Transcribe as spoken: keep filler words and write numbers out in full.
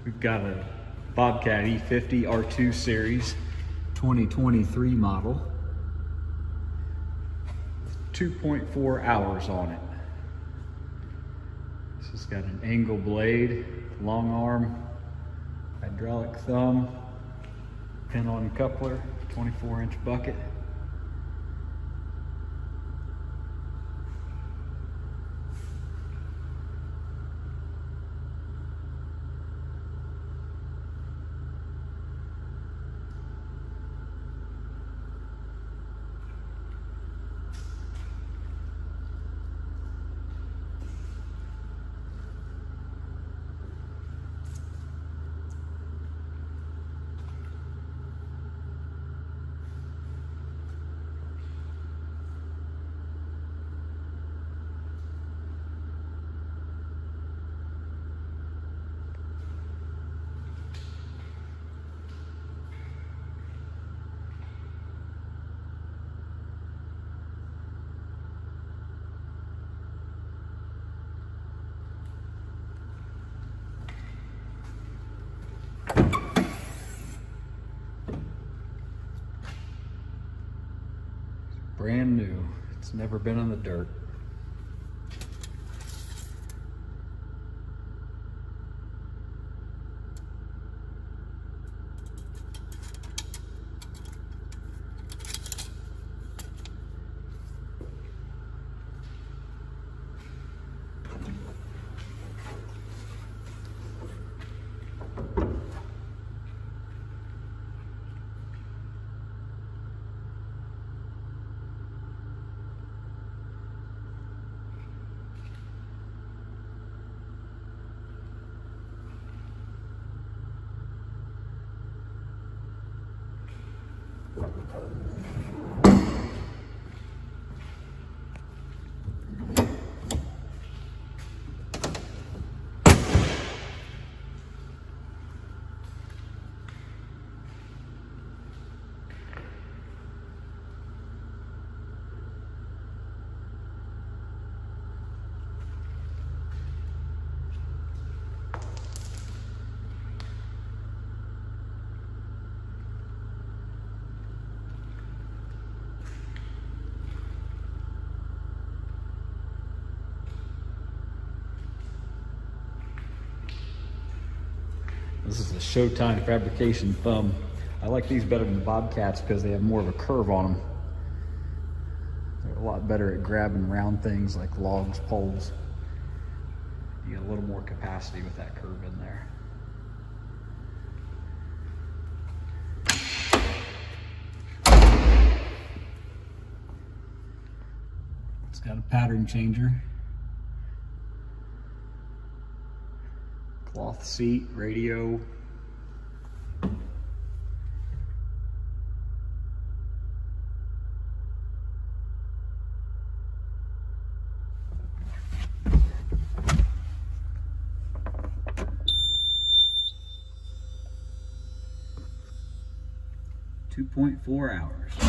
We've got a Bobcat E fifty R two Series twenty twenty-three model. two point four hours on it. This has got an angle blade, long arm, hydraulic thumb, pin-on coupler, twenty-four inch bucket. Brand new. It's never been in the dirt. This is a Showtime fabrication thumb. I like these better than Bobcats because they have more of a curve on them. They're a lot better at grabbing round things like logs, poles. You get a little more capacity with that curve in there. It's got a pattern changer. Cloth seat, radio. two point four hours.